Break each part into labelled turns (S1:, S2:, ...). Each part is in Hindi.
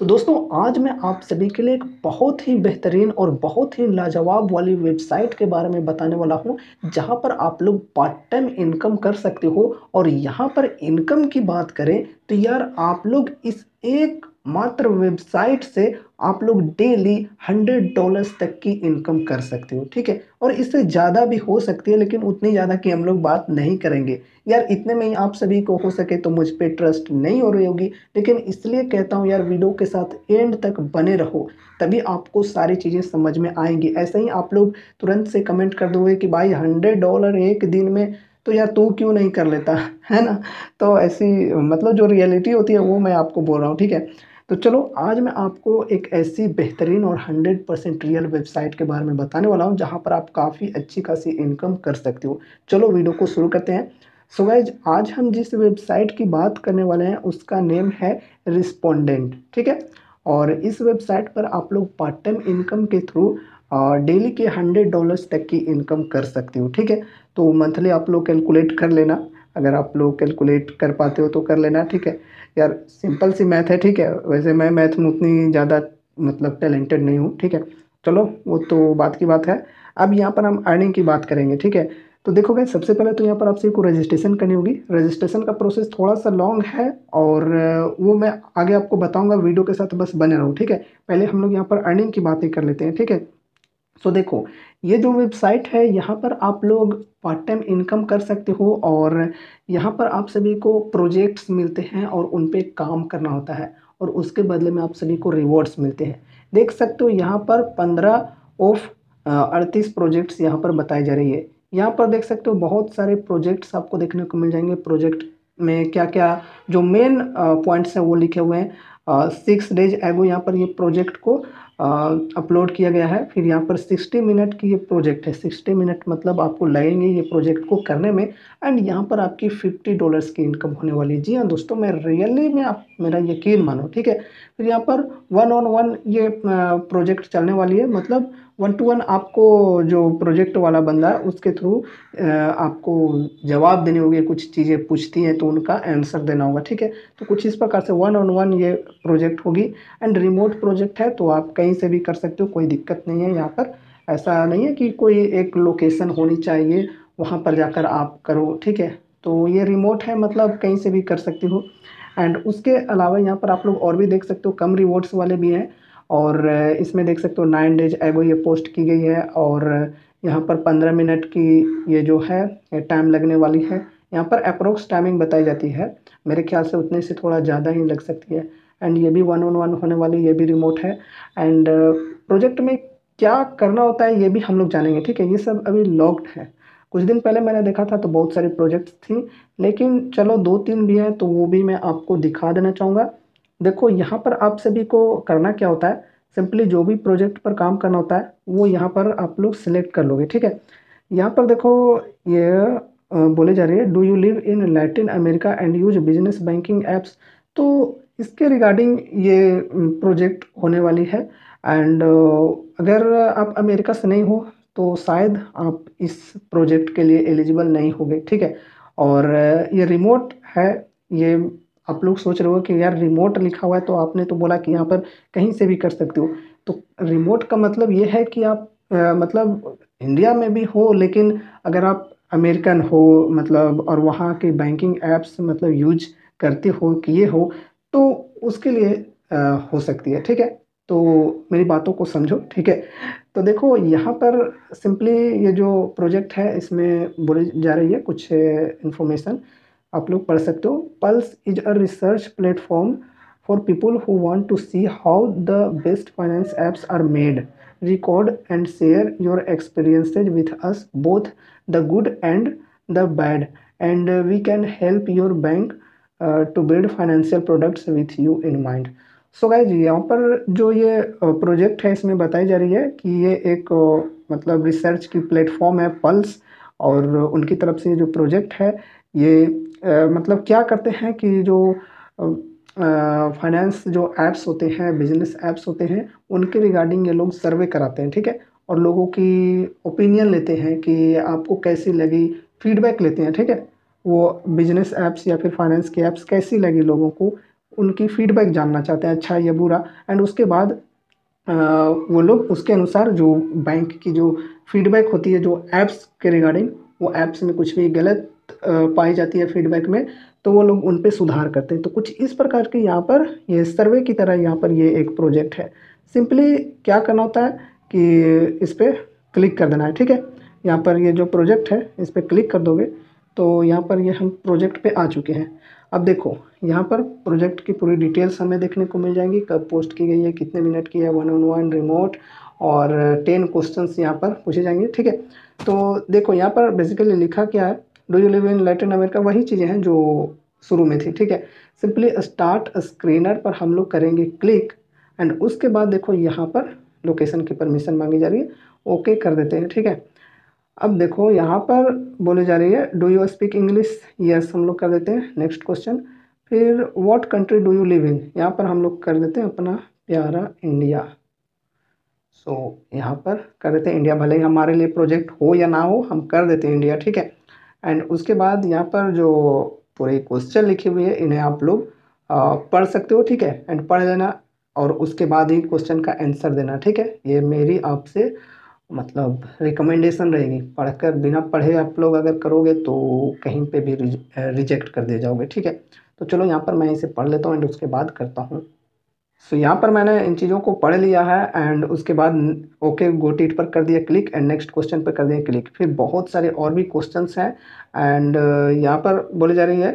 S1: तो दोस्तों आज मैं आप सभी के लिए एक बहुत ही बेहतरीन और बहुत ही लाजवाब वाली वेबसाइट के बारे में बताने वाला हूं, जहां पर आप लोग पार्ट टाइम इनकम कर सकते हो। और यहां पर इनकम की बात करें तो यार आप लोग इस एक मात्र वेबसाइट से आप लोग डेली $100 तक की इनकम कर सकते हो, ठीक है। और इससे ज़्यादा भी हो सकती है, लेकिन उतनी ज़्यादा की हम लोग बात नहीं करेंगे। यार इतने में ही आप सभी को हो सके तो मुझ पे ट्रस्ट नहीं हो रही होगी, लेकिन इसलिए कहता हूँ यार वीडियो के साथ एंड तक बने रहो, तभी आपको सारी चीज़ें समझ में आएंगी। ऐसे ही आप लोग तुरंत से कमेंट कर दोगे कि भाई $100 एक दिन में, तो यार तू क्यों नहीं कर लेता, है ना। तो ऐसी मतलब जो रियलिटी होती है वो मैं आपको बोल रहा हूँ, ठीक है। तो चलो आज मैं आपको एक ऐसी बेहतरीन और 100% रियल वेबसाइट के बारे में बताने वाला हूँ, जहाँ पर आप काफ़ी अच्छी खासी इनकम कर सकते हो। चलो वीडियो को शुरू करते हैं। सो गाइज आज हम जिस वेबसाइट की बात करने वाले हैं उसका नेम है रिस्पोंडेंट, ठीक है। और इस वेबसाइट पर आप लोग पार्ट टाइम इनकम के थ्रू डेली के $100 तक की इनकम कर सकते हो, ठीक है। तो मंथली आप लोग कैलकुलेट कर लेना, अगर आप लोग कैलकुलेट कर पाते हो तो कर लेना, ठीक है। यार सिंपल सी मैथ है, ठीक है। वैसे मैं मैथ में उतनी ज़्यादा मतलब टैलेंटेड नहीं हूँ, ठीक है। चलो वो तो बात की बात है। अब यहाँ पर हम अर्निंग की बात करेंगे, ठीक है। तो देखो गाइस सबसे पहले तो यहाँ पर आपसे को रजिस्ट्रेशन करनी होगी। रजिस्ट्रेशन का प्रोसेस थोड़ा सा लॉन्ग है और वो मैं आगे आपको बताऊंगा, वीडियो के साथ बस बने रहो, ठीक है। पहले हम लोग यहाँ पर अर्निंग की बातें कर लेते हैं, ठीक है। सो देखो ये जो वेबसाइट है यहाँ पर आप लोग पार्ट टाइम इनकम कर सकते हो, और यहाँ पर आप सभी को प्रोजेक्ट्स मिलते हैं और उन पे काम करना होता है, और उसके बदले में आप सभी को रिवॉर्ड्स मिलते हैं। देख सकते हो यहाँ पर 15 ऑफ 38 प्रोजेक्ट्स यहाँ पर बताई जा रही है। यहाँ पर देख सकते हो बहुत सारे प्रोजेक्ट्स आपको देखने को मिल जाएंगे। प्रोजेक्ट में क्या क्या जो मेन पॉइंट्स हैं वो लिखे हुए हैं। 6 डेज एगो यहाँ पर ये प्रोजेक्ट को अपलोड किया गया है। फिर यहाँ पर 60 मिनट की ये प्रोजेक्ट है। 60 मिनट मतलब आपको लगेंगे ये प्रोजेक्ट को करने में, एंड यहाँ पर आपकी $50 की इनकम होने वाली है। जी हाँ दोस्तों, मैं रियली में आप मेरा यकीन मानो, ठीक है। फिर यहाँ पर 1-on-1 ये प्रोजेक्ट चलने वाली है, मतलब 1-to-1 आपको जो प्रोजेक्ट वाला बंदा है उसके थ्रू आपको जवाब देने होंगे। कुछ चीज़ें पूछती हैं तो उनका आंसर देना होगा, ठीक है। तो कुछ इस प्रकार से 1-on-1 ये प्रोजेक्ट होगी। एंड रिमोट प्रोजेक्ट है तो आप कहीं से भी कर सकते हो, कोई दिक्कत नहीं है। यहाँ पर ऐसा नहीं है कि कोई एक लोकेशन होनी चाहिए वहाँ पर जाकर आप करो, ठीक है। तो ये रिमोट है, मतलब कहीं से भी कर सकते हो। एंड उसके अलावा यहाँ पर आप लोग और भी देख सकते हो, कम रिवॉर्ड्स वाले भी हैं। और इसमें देख सकते हो 9 डेज एगो ये पोस्ट की गई है, और यहाँ पर 15 मिनट की ये जो है टाइम लगने वाली है। यहाँ पर अप्रोक्स टाइमिंग बताई जाती है, मेरे ख्याल से उतने से थोड़ा ज़्यादा ही लग सकती है। एंड ये भी 1-on-1 होने वाली, ये भी रिमोट है। एंड प्रोजेक्ट में क्या करना होता है ये भी हम लोग जानेंगे, ठीक है। ये सब अभी लॉक्ड है। कुछ दिन पहले मैंने देखा था तो बहुत सारी प्रोजेक्ट्स थी, लेकिन चलो 2-3 भी हैं तो वो भी मैं आपको दिखा देना चाहूँगा। देखो यहाँ पर आप सभी को करना क्या होता है, सिंपली जो भी प्रोजेक्ट पर काम करना होता है वो यहाँ पर आप लोग सिलेक्ट कर लोगे, ठीक है। यहाँ पर देखो ये बोले जा रही है, do you live in Latin America and use business banking apps. तो इसके रिगार्डिंग ये प्रोजेक्ट होने वाली है। एंड अगर आप अमेरिका से नहीं हो तो शायद आप इस प्रोजेक्ट के लिए एलिजिबल नहीं होगे, ठीक है। और ये रिमोट है। ये आप लोग सोच रहे हो कि यार रिमोट लिखा हुआ है तो आपने तो बोला कि यहाँ पर कहीं से भी कर सकते हो। तो रिमोट का मतलब ये है कि आप मतलब इंडिया में भी हो, लेकिन अगर आप अमेरिकन हो मतलब, और वहाँ के बैंकिंग एप्स मतलब यूज करते हो किए हो, तो उसके लिए हो सकती है, ठीक है। तो मेरी बातों को समझो, ठीक है। तो देखो यहाँ पर सिंपली ये जो प्रोजेक्ट है इसमें बोली जा रही है कुछ इंफॉर्मेशन आप लोग पढ़ सकते हो। Pulse is a research platform for people who want to see how the best finance apps are made. Record and share your experiences with us, both the good and the bad, and we can help your bank to build financial products with you in mind. So guys यहाँ पर जो ये प्रोजेक्ट है इसमें बताई जा रही है कि ये एक मतलब रिसर्च की प्लेटफॉर्म है पल्स, और उनकी तरफ से जो प्रोजेक्ट है ये मतलब क्या करते हैं कि जो फाइनेंस जो एप्स होते हैं, बिजनेस एप्स होते हैं, उनके रिगार्डिंग ये लोग सर्वे कराते हैं, ठीक है। और लोगों की ओपिनियन लेते हैं कि आपको कैसी लगी, फीडबैक लेते हैं, ठीक है। वो बिजनेस एप्स या फिर फाइनेंस की एप्स कैसी लगी लोगों को, उनकी फीडबैक जानना चाहते हैं, अच्छा या बुरा। एंड उसके बाद वो लोग उसके अनुसार जो बैंक की जो फीडबैक होती है जो ऐप्स के रिगार्डिंग, वो ऐप्स में कुछ भी गलत पाई जाती है फीडबैक में, तो वो लोग उन पे सुधार करते हैं। तो कुछ इस प्रकार के यहाँ पर ये सर्वे की तरह यहाँ पर ये एक प्रोजेक्ट है। सिंपली क्या करना होता है कि इस पर क्लिक कर देना है, ठीक है। यहाँ पर ये जो प्रोजेक्ट है इस पर क्लिक कर दोगे तो यहाँ पर ये हम प्रोजेक्ट पे आ चुके हैं। अब देखो यहाँ पर प्रोजेक्ट की पूरी डिटेल्स हमें देखने को मिल जाएंगी, कब पोस्ट की गई है, कितने मिनट की है, 1-on-1 रिमोट, और 10 क्वेश्चंस यहाँ पर पूछे जाएंगे, ठीक है। तो देखो यहाँ पर बेसिकली लिखा क्या है, do you live in Latin America, वही चीज़ें हैं जो शुरू में थी, ठीक है। सिंपली स्टार्ट स्क्रीनर पर हम लोग करेंगे क्लिक, एंड उसके बाद देखो यहाँ पर लोकेशन की परमिशन मांगी जा रही है, ओके कर देते हैं, ठीक है। अब देखो यहाँ पर बोली जा रही है do you speak English, yes हम लोग कर देते हैं। नेक्स्ट क्वेश्चन, फिर what country do you live in, यहाँ पर हम लोग कर देते हैं अपना प्यारा इंडिया। सो यहाँ पर कर देते हैं इंडिया, भले ही हमारे लिए प्रोजेक्ट हो या ना हो, हम कर देते हैं इंडिया, ठीक है। एंड उसके बाद यहाँ पर जो पूरे क्वेश्चन लिखे हुए हैं इन्हें आप लोग पढ़ सकते हो, ठीक है। एंड पढ़ लेना और उसके बाद ही क्वेश्चन का आंसर देना, ठीक है। ये मेरी आपसे मतलब रिकमेंडेशन रहेगी, पढ़कर बिना पढ़े आप लोग अगर करोगे तो कहीं पे भी रिजेक्ट कर दिए जाओगे, ठीक है। तो चलो यहाँ पर मैं इसे पढ़ लेता हूँ एंड उसके बाद करता हूँ। सो यहाँ पर मैंने इन चीज़ों को पढ़ लिया है एंड उसके बाद ओके गो टीट पर कर दिया क्लिक एंड नेक्स्ट क्वेश्चन पर कर दिया क्लिक। फिर बहुत सारे और भी क्वेश्चंस हैं एंड यहाँ पर बोली जा रही है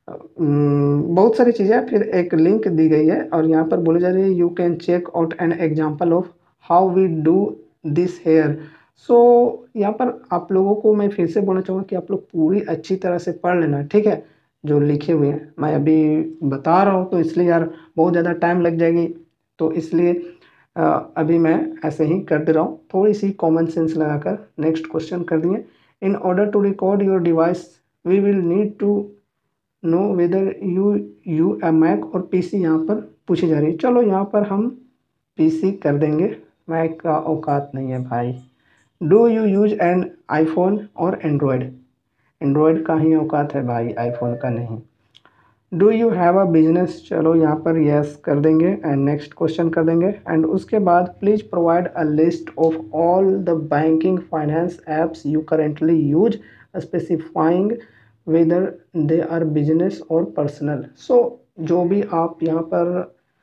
S1: बहुत सारी चीज़ें, फिर एक लिंक दी गई है और यहाँ पर बोली जा रही है you can check out an example of how we do this here. So यहाँ पर आप लोगों को मैं फिर से बोलना चाहूँगा कि आप लोग पूरी अच्छी तरह से पढ़ लेना, ठीक है। जो लिखे हुए हैं मैं अभी बता रहा हूँ तो इसलिए यार बहुत ज़्यादा टाइम लग जाएगी, तो इसलिए अभी मैं ऐसे ही कर दे रहा हूँ, थोड़ी सी कॉमन सेंस लगाकर। नेक्स्ट क्वेश्चन कर दिए, in order to record your device we will need to know whether you a Mac or PC यहाँ पर पूछी जा रही है। चलो यहाँ पर हम पीसी कर देंगे, मैक का औकात नहीं है भाई। Do you use an iPhone or Android, Android का ही औकात है भाई, आईफोन का नहीं। Do you have a business, चलो यहाँ पर यस कर देंगे एंड नेक्स्ट क्वेश्चन कर देंगे। एंड उसके बाद please provide a list of all the banking finance apps you currently use specifying whether they are business or personal. So जो भी आप यहाँ पर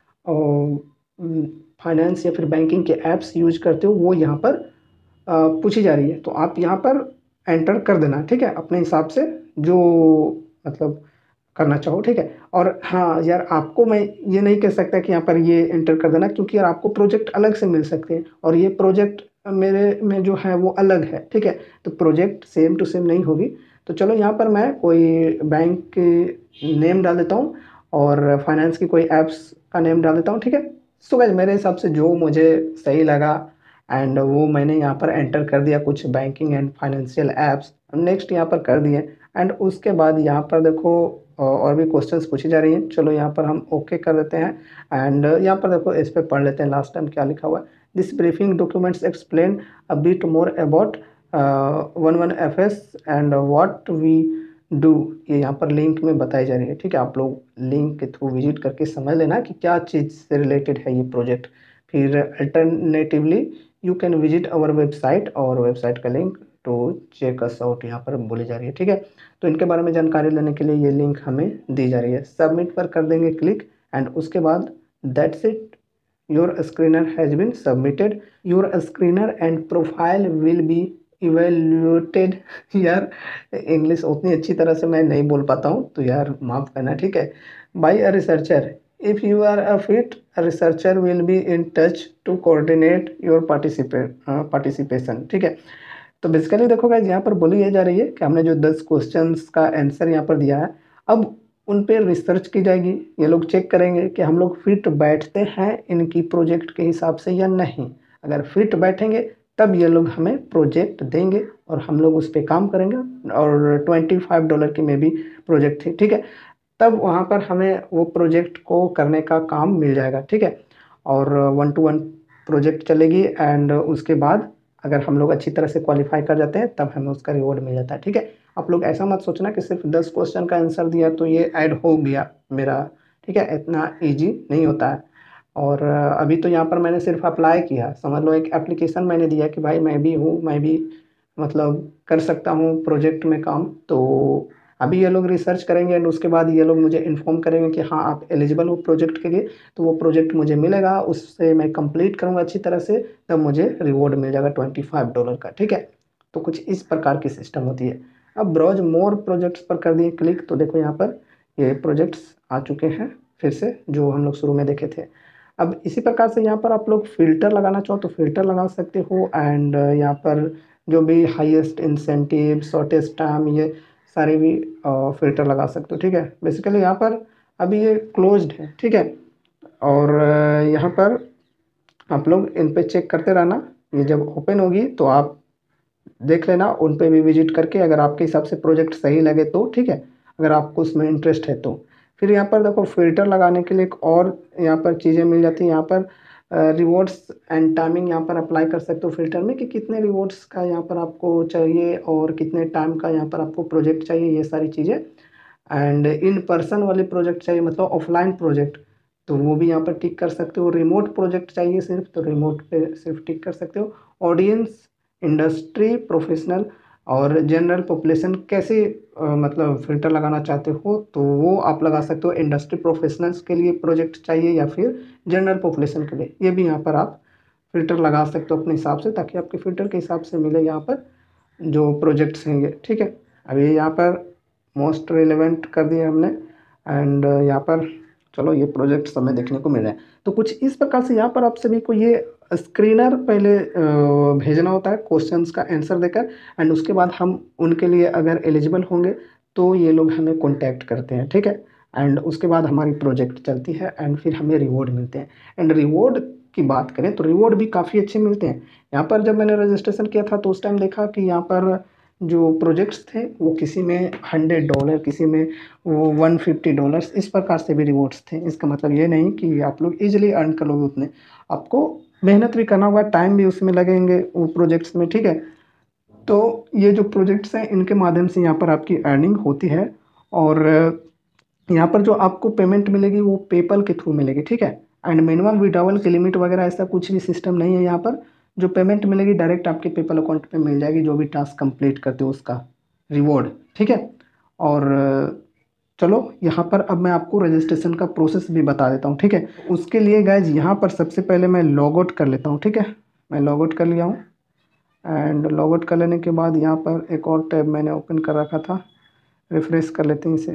S1: फाइनेंस या फिर बैंकिंग के ऐप्स यूज करते हो वो यहाँ पर पूछी जा रही है, तो आप यहाँ पर एंटर कर देना, ठीक है, अपने हिसाब से जो मतलब करना चाहो, ठीक है। और हाँ यार आपको मैं ये नहीं कह सकता कि यहाँ पर ये एंटर कर देना, क्योंकि यार आपको प्रोजेक्ट अलग से मिल सकते हैं और ये प्रोजेक्ट मेरे में जो है वो अलग है, ठीक है। तो प्रोजेक्ट सेम टू सेम नहीं होगी। तो चलो यहाँ पर मैं कोई बैंक के नेम डाल देता हूँ और फाइनेंस की कोई ऐप्स का नेम डाल देता हूँ, ठीक है। सो गाइस मेरे हिसाब से जो मुझे सही लगा एंड वो मैंने यहाँ पर एंटर कर दिया, कुछ banking and financial apps, next यहाँ पर कर दिए। एंड उसके बाद यहाँ पर देखो और भी क्वेश्चंस पूछी जा रही हैं, चलो यहाँ पर हम ओके कर देते हैं। एंड यहाँ पर देखो इस पर पढ़ लेते हैं लास्ट टाइम क्या लिखा हुआ है। This briefing documents explain a bit more about 11FS and what we do, ये यहाँ पर लिंक में बताई जा रही है, ठीक है। आप लोग लिंक के थ्रू विजिट करके समझ लेना कि क्या चीज़ से रिलेटेड है ये प्रोजेक्ट। फिर alternatively you can visit our website, और वेबसाइट का link to check us out यहाँ पर बोली जा रही है, ठीक है। तो इनके बारे में जानकारी लेने के लिए ये लिंक हमें दी जा रही है। सबमिट पर कर देंगे क्लिक एंड उसके बाद that's it, your screener has been submitted, your screener and profile will be evaluated. यार इंग्लिश उतनी अच्छी तरह से मैं नहीं बोल पाता हूँ तो यार माफ़ करना, ठीक है। By a researcher, if you are a fit researcher will be in touch to coordinate your participation, ठीक है। तो बेसिकली देखो गाइस यहाँ पर बोली ये जा रही है कि हमने जो 10 क्वेश्चंस का आंसर यहाँ पर दिया है, अब उन पे रिसर्च की जाएगी। ये लोग चेक करेंगे कि हम लोग फिट बैठते हैं इनकी प्रोजेक्ट के हिसाब से या नहीं। अगर फिट बैठेंगे तब ये लोग हमें प्रोजेक्ट देंगे और हम लोग उस पर काम करेंगे, और $25 की में भी प्रोजेक्ट थी, ठीक है। तब वहाँ पर हमें वो प्रोजेक्ट को करने का काम मिल जाएगा, ठीक है। और 1-to-1 प्रोजेक्ट चलेगी एंड उसके बाद अगर हम लोग अच्छी तरह से क्वालिफाई कर जाते हैं तब हमें उसका रिवॉर्ड मिल जाता है, ठीक है। आप लोग ऐसा मत सोचना कि सिर्फ 10 क्वेश्चन का आंसर दिया तो ये ऐड हो गया मेरा ठीक है, इतना ईजी नहीं होता है। और अभी तो यहाँ पर मैंने सिर्फ अप्लाई किया, समझ लो एक एप्लीकेशन मैंने दिया कि भाई मैं भी हूँ, मैं भी मतलब कर सकता हूँ प्रोजेक्ट में काम। तो अभी ये लोग रिसर्च करेंगे एंड उसके बाद ये लोग मुझे इन्फॉर्म करेंगे कि हाँ आप एलिजिबल हो प्रोजेक्ट के लिए। तो वो प्रोजेक्ट मुझे मिलेगा, उससे मैं कंप्लीट करूँगा अच्छी तरह से, तब मुझे रिवॉर्ड मिल जाएगा $25 का। ठीक है, तो कुछ इस प्रकार की सिस्टम होती है। अब ब्राउज मोर प्रोजेक्ट्स पर कर दिए क्लिक, तो देखो यहाँ पर ये प्रोजेक्ट्स आ चुके हैं फिर से, जो हम लोग शुरू में देखे थे। अब इसी प्रकार से यहाँ पर आप लोग फ़िल्टर लगाना चाहो तो फ़िल्टर लगा सकते हो। एंड यहाँ पर जो भी हाईएस्ट इंसेंटिव, शॉर्टेस्ट टाइम, ये सारे भी फ़िल्टर लगा सकते हो। ठीक है, बेसिकली यहाँ पर अभी ये क्लोज्ड है। ठीक है, और यहाँ पर आप लोग इन पे चेक करते रहना, ये जब ओपन होगी तो आप देख लेना, उन पे भी विजिट करके अगर आपके हिसाब से प्रोजेक्ट सही लगे तो ठीक है, अगर आपको उसमें इंटरेस्ट है तो। फिर यहाँ पर देखो फ़िल्टर लगाने के लिए एक और यहाँ पर चीज़ें मिल जाती हैं। यहाँ पर रिवॉर्ड्स एंड टाइमिंग यहाँ पर अप्लाई कर सकते हो फ़िल्टर में, कि कितने रिवॉर्ड्स का यहाँ पर आपको चाहिए और कितने टाइम का यहाँ पर आपको प्रोजेक्ट चाहिए, ये सारी चीज़ें। एंड इन पर्सन वाले प्रोजेक्ट चाहिए, मतलब ऑफलाइन प्रोजेक्ट, तो वो भी यहाँ पर टिक कर सकते हो। रिमोट प्रोजेक्ट चाहिए सिर्फ, तो रिमोट पे सिर्फ टिक कर सकते हो। ऑडियंस, इंडस्ट्री, प्रोफेशनल और जनरल पॉपुलेशन कैसे मतलब फ़िल्टर लगाना चाहते हो तो वो आप लगा सकते हो। इंडस्ट्री प्रोफेशनल्स के लिए प्रोजेक्ट चाहिए या फिर जनरल पॉपुलेशन के लिए, ये भी यहाँ पर आप फ़िल्टर लगा सकते हो अपने हिसाब से, ताकि आपके फ़िल्टर के हिसाब से मिले यहाँ पर जो प्रोजेक्ट्स हैं ये। ठीक है, अभी यहाँ पर मोस्ट रिलेवेंट कर दिए हमने। एंड यहाँ पर चलो ये प्रोजेक्ट्स हमें देखने को मिल रहे हैं। तो कुछ इस प्रकार से यहाँ पर आप सभी को ये स्क्रीनर पहले भेजना होता है क्वेश्चंस का आंसर देकर, एंड उसके बाद हम उनके लिए अगर एलिजिबल होंगे तो ये लोग हमें कॉन्टैक्ट करते हैं। ठीक है, एंड उसके बाद हमारी प्रोजेक्ट चलती है एंड फिर हमें रिवॉर्ड मिलते हैं। एंड रिवॉर्ड की बात करें तो रिवॉर्ड भी काफ़ी अच्छे मिलते हैं। यहाँ पर जब मैंने रजिस्ट्रेशन किया था तो उस टाइम देखा कि यहाँ पर जो प्रोजेक्ट्स थे वो किसी में $100, किसी में वो $150, इस प्रकार से भी रिवॉर्ड्स थे। इसका मतलब ये नहीं कि आप लोग ईजिली अर्न कर लोगे उतने, आपको मेहनत भी करना होगा, टाइम भी उसमें लगेंगे वो प्रोजेक्ट्स में। ठीक है, तो ये जो प्रोजेक्ट्स हैं इनके माध्यम से यहाँ पर आपकी अर्निंग होती है। और यहाँ पर जो आपको पेमेंट मिलेगी वो पेपल के थ्रू मिलेगी। ठीक है, एंड मिनिमम विड्रॉवल की लिमिट वगैरह ऐसा कुछ भी सिस्टम नहीं है। यहाँ पर जो पेमेंट मिलेगी डायरेक्ट आपके पेपल अकाउंट पे मिल जाएगी, जो भी टास्क कंप्लीट करते हो उसका रिवॉर्ड। ठीक है, और चलो यहाँ पर अब मैं आपको रजिस्ट्रेशन का प्रोसेस भी बता देता हूँ। ठीक है, उसके लिए गाइज यहाँ पर सबसे पहले मैं लॉग आउट कर लेता हूँ। ठीक है, मैं लॉग आउट कर लिया हूँ। एंड लॉग आउट कर लेने के बाद यहाँ पर एक और टैब मैंने ओपन कर रखा था, रिफ्रेश कर लेते हैं इसे।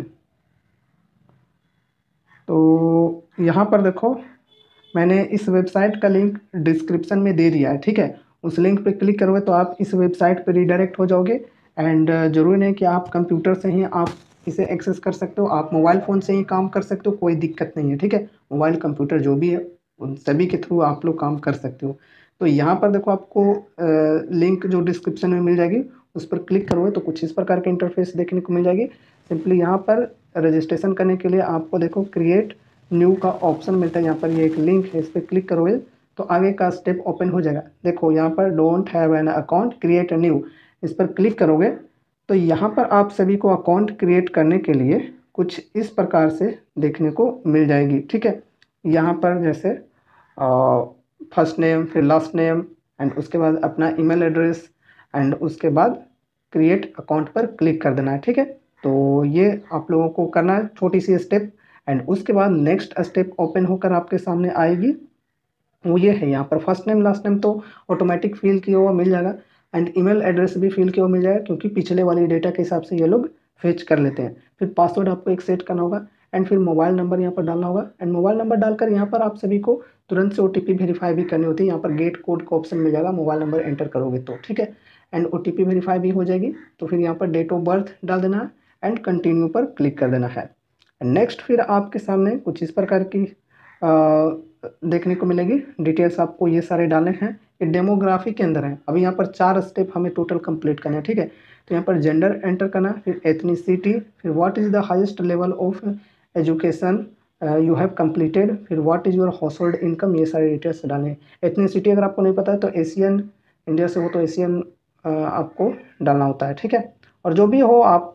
S1: तो यहाँ पर देखो मैंने इस वेबसाइट का लिंक डिस्क्रिप्शन में दे दिया है। ठीक है, उस लिंक पे क्लिक करोगे तो आप इस वेबसाइट पे रीडायरेक्ट हो जाओगे। एंड ज़रूरी नहीं कि आप कंप्यूटर से ही आप इसे एक्सेस कर सकते हो, आप मोबाइल फ़ोन से ही काम कर सकते हो, कोई दिक्कत नहीं है। ठीक है, मोबाइल कंप्यूटर जो भी है उन सभी के थ्रू आप लोग काम कर सकते हो। तो यहाँ पर देखो आपको लिंक जो डिस्क्रिप्शन में मिल जाएगी उस पर क्लिक करोगे तो कुछ इस प्रकार के इंटरफेस देखने को मिल जाएगी। सिंपली यहाँ पर रजिस्ट्रेशन करने के लिए आपको देखो क्रिएट न्यू का ऑप्शन मिलता है। यहाँ पर ये एक लिंक है, इस पर क्लिक करोगे तो आगे का स्टेप ओपन हो जाएगा। देखो यहाँ पर don't have an account, create a new, इस पर क्लिक करोगे तो यहाँ पर आप सभी को अकाउंट क्रिएट करने के लिए कुछ इस प्रकार से देखने को मिल जाएगी। ठीक है, यहाँ पर जैसे फर्स्ट नेम, फिर लास्ट नेम, एंड उसके बाद अपना ईमेल एड्रेस, एंड उसके बाद क्रिएट अकाउंट पर क्लिक कर देना है। ठीक है, तो ये आप लोगों को करना है छोटी सी स्टेप। एंड उसके बाद नेक्स्ट स्टेप ओपन होकर आपके सामने आएगी, वो ये है। यहाँ पर फर्स्ट नेम लास्ट नेम तो ऑटोमेटिक फिल किया हुआ मिल जाएगा, एंड ईमेल एड्रेस भी फिल किया हुआ मिल जाएगा, क्योंकि पिछले वाली डेटा के हिसाब से ये लोग फेच कर लेते हैं। फिर पासवर्ड आपको एक सेट करना होगा, एंड फिर मोबाइल नंबर यहाँ पर डालना होगा। एंड मोबाइल नंबर डालकर यहाँ पर आप सभी को तुरंत से OTP वेरीफाई भी करनी होती है। यहाँ पर गेट कोड का ऑप्शन मिल जाएगा मोबाइल नंबर एंटर करोगे तो। ठीक है, एंड OTP वेरीफाई भी हो जाएगी। तो फिर यहाँ पर डेट ऑफ बर्थ डाल देना है एंड कंटिन्यू पर क्लिक कर देना है। नेक्स्ट फिर आपके सामने कुछ इस प्रकार की देखने को मिलेगी डिटेल्स, आपको ये सारे डालने हैं। ये डेमोग्राफी के अंदर है। अभी यहाँ पर 4 स्टेप हमें टोटल कंप्लीट करना है। ठीक है, तो यहाँ पर जेंडर एंटर करना, फिर एथनिसिटी, फिर what is the highest level of education you have completed, फिर what is your household income, ये सारे डिटेल्स डालने हैं। एथनिसिटी अगर आपको नहीं पता है तो एशियन, इंडिया से हो तो एशियन आपको डालना होता है। ठीक है, और जो भी हो आप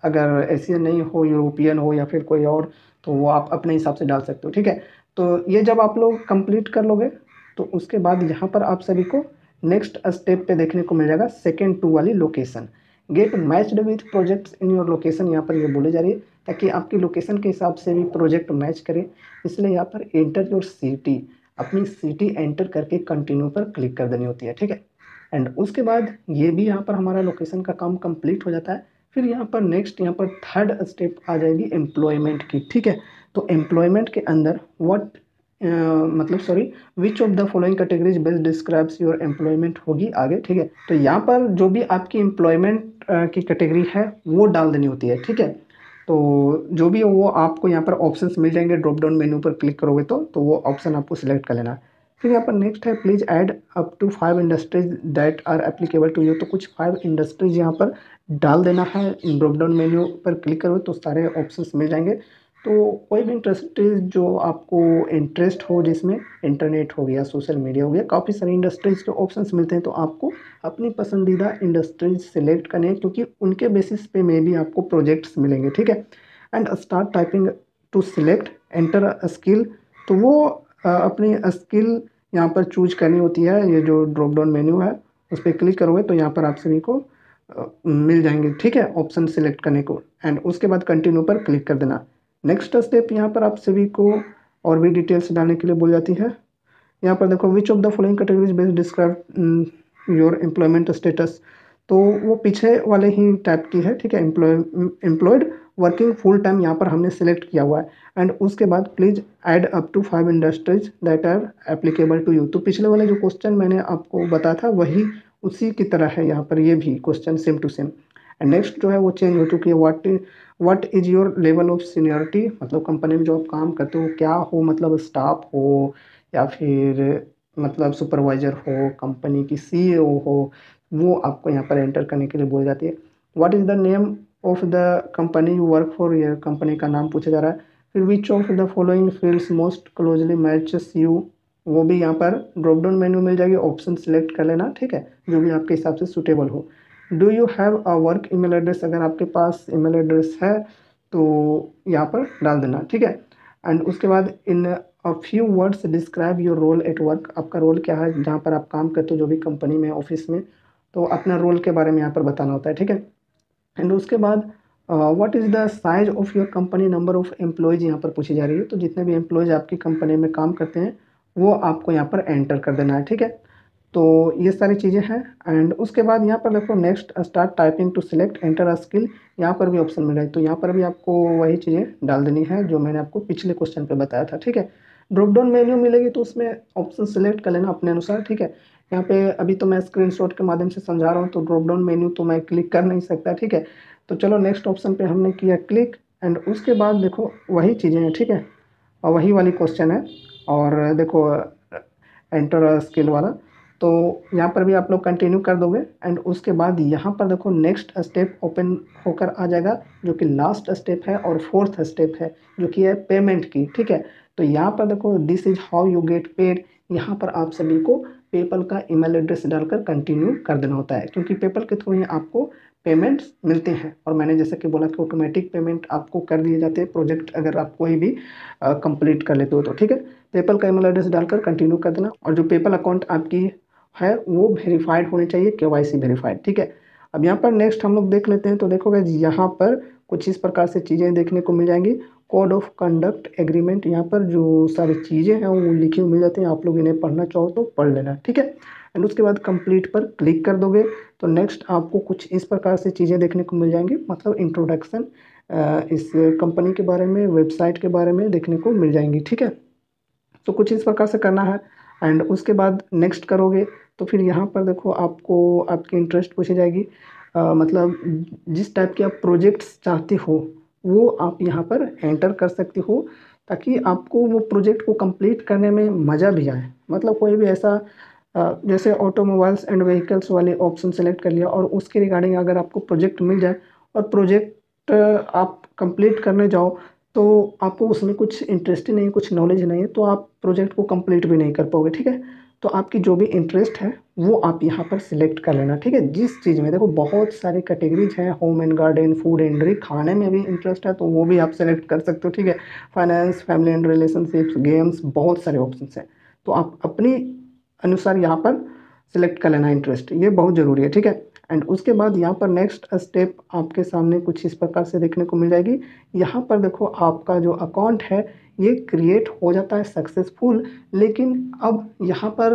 S1: अगर एशियन नहीं हो, यूरोपियन हो या फिर कोई और, तो वो आप अपने हिसाब से डाल सकते हो, ठीक है। तो ये जब आप लोग कंप्लीट कर लोगे तो उसके बाद यहाँ पर आप सभी को नेक्स्ट स्टेप पे देखने को मिल जाएगा सेकेंड 2 वाली location, get matched with projects in your location. यहाँ पर ये बोले जा रही है ताकि आपकी लोकेशन के हिसाब से भी प्रोजेक्ट मैच करे, इसलिए यहाँ पर एंटर योर सिटी, अपनी सिटी एंटर करके कंटिन्यू पर क्लिक कर देनी होती है, ठीक है। एंड उसके बाद ये भी यहाँ पर हमारा लोकेशन का काम कंप्लीट हो जाता है। फिर यहाँ पर नेक्स्ट यहाँ पर थर्ड स्टेप आ जाएगी एम्प्लॉयमेंट की, ठीक है। तो एम्प्लॉयमेंट के अंदर व्हाट मतलब sorry which of the following categories best describes your employment होगी आगे, ठीक है। तो यहाँ पर जो भी आपकी एम्प्लॉयमेंट की कैटेगरी है वो डाल देनी होती है, ठीक है। तो जो भी है वो आपको यहाँ पर ऑप्शंस मिल जाएंगे, ड्रॉप डाउन मेन्यू पर क्लिक करोगे तो वो ऑप्शन आपको सिलेक्ट कर लेना है। फिर यहाँ पर नेक्स्ट है please add up to 5 industries that are applicable to you. तो कुछ 5 इंडस्ट्रीज यहाँ पर डाल देना है, ड्रॉप डाउन मेन्यू पर क्लिक करोगे तो सारे ऑप्शंस मिल जाएंगे। तो कोई भी इंडस्ट्रीज जो आपको इंटरेस्ट हो, जिसमें इंटरनेट हो गया, सोशल मीडिया हो गया, काफ़ी सारी इंडस्ट्रीज के ऑप्शंस मिलते हैं, तो आपको अपनी पसंदीदा इंडस्ट्रीज सेलेक्ट करनी है क्योंकि उनके बेसिस पे में भी आपको प्रोजेक्ट्स मिलेंगे, ठीक है। And start typing to select enter a skill. तो वो अपनी स्किल यहाँ पर चूज करनी होती है, ये जो ड्रॉप डाउन मेन्यू है उस पर क्लिक करोगे तो यहाँ पर आप सभी को मिल जाएंगे, ठीक है, ऑप्शन सिलेक्ट करने को। एंड उसके बाद कंटिन्यू पर क्लिक कर देना। नेक्स्ट स्टेप यहाँ पर आप सभी को और भी डिटेल्स डालने के लिए बोल जाती है। यहाँ पर देखो which of the following categories best describe your employment status. तो वो पीछे वाले ही टाइप की है, ठीक है। एम्प्लॉयड वर्किंग फुल टाइम यहाँ पर हमने सेलेक्ट किया हुआ है। एंड उसके बाद please add up to 5 industries that are applicable to you. तो पिछले वाले जो क्वेश्चन मैंने आपको बताया था वही उसी की तरह है यहाँ पर, ये भी question same to same. And next जो है वो चेंज हो चुकी है, what is your level of seniority. मतलब कंपनी में जो आप काम करते हो क्या हो, मतलब स्टाफ हो या फिर मतलब सुपरवाइजर हो, कंपनी की सीईओ हो, वो आपको यहाँ पर एंटर करने के लिए बोल जाती है। What is the name of the company you work for, ये कंपनी का नाम पूछा जा रहा है। फिर which of the following fields most closely matches you, वो भी यहाँ पर ड्रॉप डाउन मेन्यू मिल जाएगी, ऑप्शन सेलेक्ट कर लेना, ठीक है, जो भी आपके हिसाब से सूटेबल हो। Do you have a work email address, अगर आपके पास ईमेल एड्रेस है तो यहाँ पर डाल देना, ठीक है। एंड उसके बाद in a few words describe your role at work, आपका रोल क्या है जहाँ पर आप काम करते हो, जो भी कंपनी में, ऑफिस में, तो अपना रोल के बारे में यहाँ पर बताना होता है, ठीक है। एंड उसके बाद what is the size of your company, number of employees यहाँ पर पूछी जा रही है। तो जितने भी एम्प्लॉयज़ आपकी कंपनी में काम करते हैं वो आपको यहाँ पर एंटर कर देना है, ठीक है। तो ये सारी चीज़ें हैं। एंड उसके बाद यहाँ पर देखो next start typing to select enter a skill, यहाँ पर भी ऑप्शन मिल रहा है, तो यहाँ पर भी आपको वही चीज़ें डाल देनी है जो मैंने आपको पिछले क्वेश्चन पे बताया था, ठीक है। ड्रॉप डाउन मेन्यू मिलेगी तो उसमें ऑप्शन सेलेक्ट कर लेना अपने अनुसार, ठीक है। यहाँ पे अभी तो मैं स्क्रीनशॉट के माध्यम से समझा रहा हूँ, तो ड्रॉप डाउन मेन्यू तो मैं क्लिक कर नहीं सकता, ठीक है। तो चलो नेक्स्ट ऑप्शन पे हमने किया क्लिक। एंड उसके बाद देखो वही चीज़ें हैं, ठीक है, और वही वाली क्वेश्चन है। और देखो एंटर स्किल वाला, तो यहाँ पर भी आप लोग कंटिन्यू कर दोगे। एंड उसके बाद यहाँ पर देखो नेक्स्ट स्टेप ओपन होकर आ जाएगा, जो कि लास्ट स्टेप है और फोर्थ स्टेप है, जो कि है पेमेंट की, ठीक है। तो यहाँ पर देखो this is how you get paid, यहाँ पर आप सभी को पेपल का ईमेल एड्रेस डालकर कंटिन्यू कर देना होता है, क्योंकि पेपल के थ्रू ही आपको पेमेंट्स मिलते हैं। और मैंने जैसे कि बोला कि ऑटोमेटिक पेमेंट आपको कर दिए जाते हैं प्रोजेक्ट अगर आप कोई भी कंप्लीट कर लेते हो तो, ठीक है। पेपल का ईमेल एड्रेस डालकर कंटिन्यू कर देना। और जो पेपल अकाउंट आपकी है वो वेरीफाइड होनी चाहिए, केवाईसी वेरीफाइड, ठीक है। अब यहाँ पर नेक्स्ट हम लोग देख लेते हैं। तो देखोगे यहाँ पर कुछ इस प्रकार से चीज़ें देखने को मिल जाएंगी। कोड ऑफ कंडक्ट एग्रीमेंट, यहाँ पर जो सारी चीज़ें हैं वो लिखी हुई मिल जाती हैं, आप लोग इन्हें पढ़ना चाहो तो पढ़ लेना, ठीक है। एंड उसके बाद कंप्लीट पर क्लिक कर दोगे तो नेक्स्ट आपको कुछ इस प्रकार से चीज़ें देखने को मिल जाएंगी, मतलब इंट्रोडक्शन इस कंपनी के बारे में, वेबसाइट के बारे में देखने को मिल जाएंगी, ठीक है। तो कुछ इस प्रकार से करना है। एंड उसके बाद नेक्स्ट करोगे तो फिर यहाँ पर देखो आपको आपकी इंटरेस्ट पूछी जाएगी, मतलब जिस टाइप के आप प्रोजेक्ट्स चाहते हो वो आप यहाँ पर एंटर कर सकते हो, ताकि आपको वो प्रोजेक्ट को कंप्लीट करने में मज़ा भी आए। मतलब कोई भी ऐसा जैसे ऑटोमोबाइल्स एंड व्हीकल्स वाले ऑप्शन सेलेक्ट कर लिया और उसके रिगार्डिंग अगर आपको प्रोजेक्ट मिल जाए और प्रोजेक्ट आप कंप्लीट करने जाओ तो आपको उसमें कुछ इंटरेस्ट ही नहीं, कुछ नॉलेज नहीं है, तो आप प्रोजेक्ट को कंप्लीट भी नहीं कर पाओगे, ठीक है। तो आपकी जो भी इंटरेस्ट है वो आप यहाँ पर सिलेक्ट कर लेना, ठीक है। जिस चीज़ में देखो बहुत सारे कैटेगरीज हैं, home and garden, food and drink, खाने में भी इंटरेस्ट है तो वो भी आप सेलेक्ट कर सकते हो, ठीक है। Finance, family and relationships, games, बहुत सारे ऑप्शन हैं। तो आप अपनी अनुसार यहाँ पर सिलेक्ट कर लेना इंटरेस्ट, ये बहुत ज़रूरी है, ठीक है। एंड उसके बाद यहाँ पर नेक्स्ट स्टेप आपके सामने कुछ इस प्रकार से देखने को मिल जाएगी। यहाँ पर देखो आपका जो अकाउंट है ये क्रिएट हो जाता है सक्सेसफुल, लेकिन अब यहाँ पर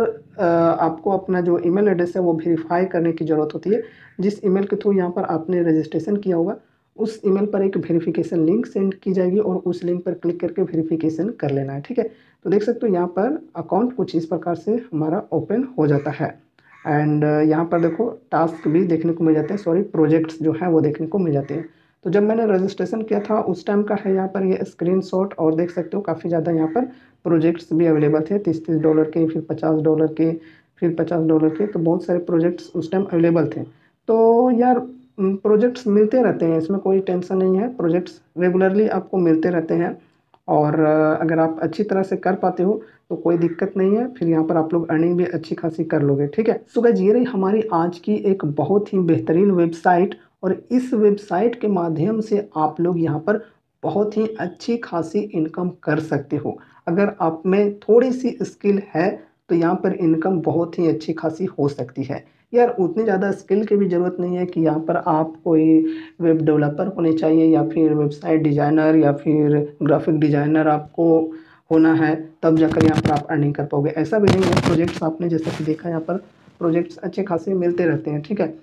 S1: आपको अपना जो ईमेल एड्रेस है वो वेरीफाई करने की ज़रूरत होती है। जिस ईमेल के थ्रू यहाँ पर आपने रजिस्ट्रेशन किया होगा उस ईमेल पर एक वेरिफिकेशन लिंक सेंड की जाएगी और उस लिंक पर क्लिक करके वेरिफिकेशन कर लेना है, ठीक है। तो देख सकते हो यहाँ पर अकाउंट कुछ इस प्रकार से हमारा ओपन हो जाता है। एंड यहाँ पर देखो टास्क भी देखने को मिल जाते हैं, सॉरी प्रोजेक्ट्स जो है वो देखने को मिल जाते हैं। तो जब मैंने रजिस्ट्रेशन किया था उस टाइम का है यहाँ पर ये स्क्रीनशॉट, और देख सकते हो काफ़ी ज़्यादा यहाँ पर प्रोजेक्ट्स भी अवेलेबल थे, $30 के, फिर $50 के, फिर $50 के, तो बहुत सारे प्रोजेक्ट्स उस टाइम अवेलेबल थे। तो यार प्रोजेक्ट्स मिलते रहते हैं, इसमें कोई टेंशन नहीं है, प्रोजेक्ट्स रेगुलरली आपको मिलते रहते हैं। और अगर आप अच्छी तरह से कर पाते हो तो कोई दिक्कत नहीं है, फिर यहाँ पर आप लोग अर्निंग भी अच्छी खासी कर लोगे, ठीक है। सो गाइस ये रही हमारी आज की एक बहुत ही बेहतरीन वेबसाइट, और इस वेबसाइट के माध्यम से आप लोग यहाँ पर बहुत ही अच्छी खासी इनकम कर सकते हो। अगर आप में थोड़ी सी स्किल है तो यहाँ पर इनकम बहुत ही अच्छी खासी हो सकती है। यार उतनी ज़्यादा स्किल की भी ज़रूरत नहीं है कि यहाँ पर आप कोई वेब डेवलपर होने चाहिए या फिर वेबसाइट डिज़ाइनर या फिर ग्राफिक डिज़ाइनर आपको होना है तब जाकर यहाँ पर आप अर्निंग कर पाओगे, ऐसा भी नहीं है। प्रोजेक्ट्स आपने जैसा कि देखा यहाँ पर प्रोजेक्ट्स अच्छे खासे मिलते रहते हैं, ठीक है।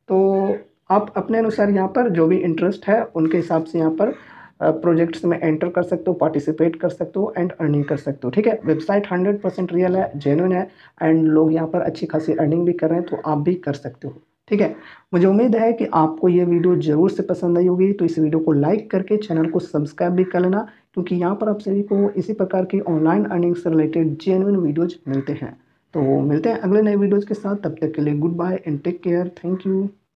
S1: तो आप अपने अनुसार यहाँ पर जो भी इंटरेस्ट है उनके हिसाब से यहाँ पर प्रोजेक्ट्स में एंटर कर सकते हो, पार्टिसिपेट कर सकते हो एंड अर्निंग कर सकते हो, ठीक है। वेबसाइट 100% रियल है, जेन्युइन है, एंड लोग यहाँ पर अच्छी खासी अर्निंग भी कर रहे हैं, तो आप भी कर सकते हो, ठीक है। मुझे उम्मीद है कि आपको ये वीडियो ज़रूर से पसंद आई होगी, तो इस वीडियो को लाइक करके चैनल को सब्सक्राइब भी कर लेना, क्योंकि यहाँ पर आप सभी को इसी प्रकार की ऑनलाइन अर्निंग से रिलेटेड जेन्युइन वीडियोज़ मिलते हैं। तो मिलते हैं अगले नए वीडियोज़ के साथ, तब तक के लिए goodbye and take care, thank you.